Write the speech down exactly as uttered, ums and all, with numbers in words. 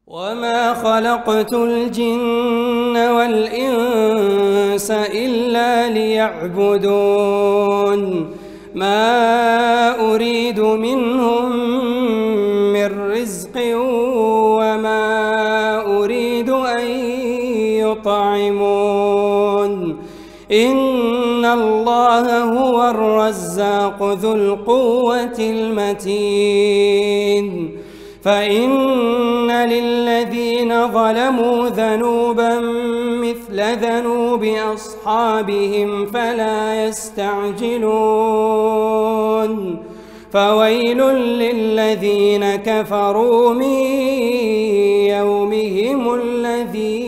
وما خلقت الجن والإنس إلا ليعبدون ما أريد منهم من رزق وما أريد أن يطعمون إن الله هو الرزاق ذو القوة المتين فإن للذين ظلموا ذنوبا مثل ذنوب أصحابهم فلا يستعجلون فويل للذين كفروا من يومهم الذي